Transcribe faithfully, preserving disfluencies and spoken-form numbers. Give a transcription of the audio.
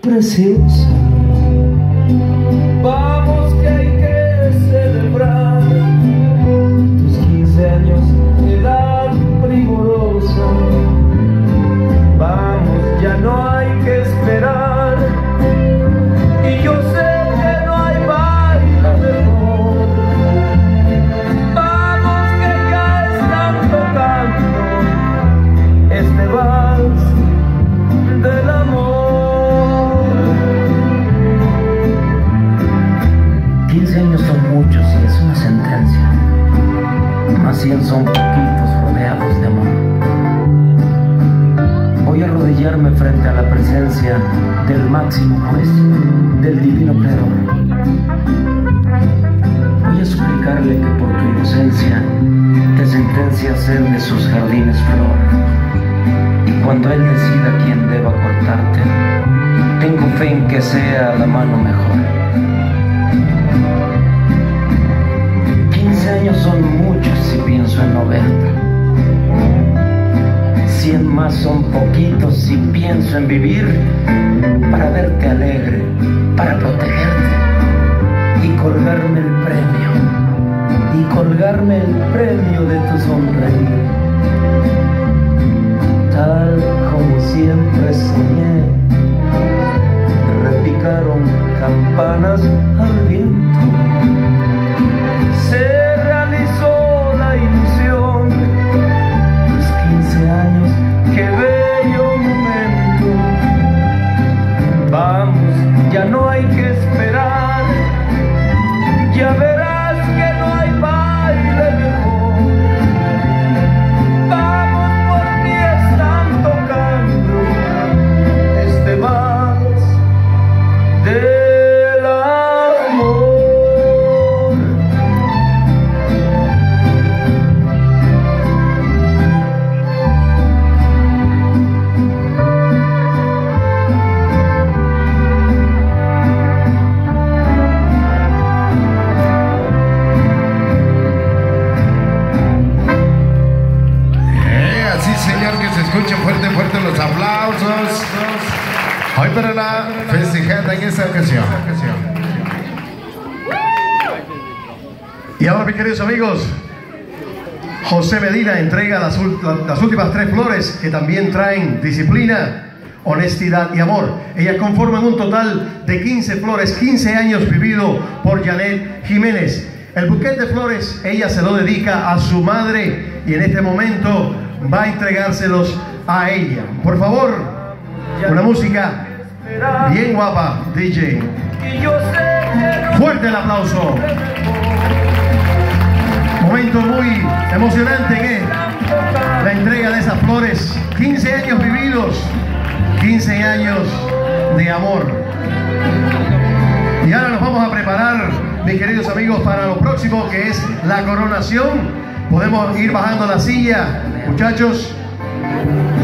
preciosa. Vamos que hay que celebrar tus quince años de edad primorosa. Vamos, ya no hay que esperar, y yo sé que no hay baile mejor. Vamos que ya están tocando este vals del amor. Quince años son muchos y es una sentencia, más cien son poquitos rodeados de amor. Voy a arrodillarme frente a la presencia del máximo juez, del divino creador. Voy a suplicarle que por tu inocencia te sentencia a ser de sus jardines flor. Y cuando él decida quién deba cortarte, tengo fe en que sea la mano mejor. Quince años son muchos si pienso en no verte. Cien más son poquitos si pienso en vivir para verte alegre, para protegerte y colgarme el premio, y colgarme el premio de tu sonreír. Tal como siempre soñé, repicaron campanas al viento. Se realizó la ilusión, tus quince años, qué bello momento. Vamos, ya no hay que esperar, ya verás que no hay baile mejor. Vamos, por ti están tocando este vals del amor. Escuchen fuerte, fuerte los aplausos. Hoy para la festejada en esta ocasión. Y ahora, mis queridos amigos, José Medina entrega las, las últimas tres flores que también traen disciplina, honestidad y amor. Ellas conforman un total de quince flores, quince años vivido por Janet Jiménez. El buquete de flores ella se lo dedica a su madre y en este momento va a entregárselos a ella. Por favor, una música bien guapa, D J. Fuerte el aplauso. Momento muy emocionante, ¿eh? La entrega de esas flores. quince años vividos, quince años de amor. Y ahora nos vamos a preparar, mis queridos amigos, para lo próximo, que es la coronación. Podemos ir bajando la silla, muchachos.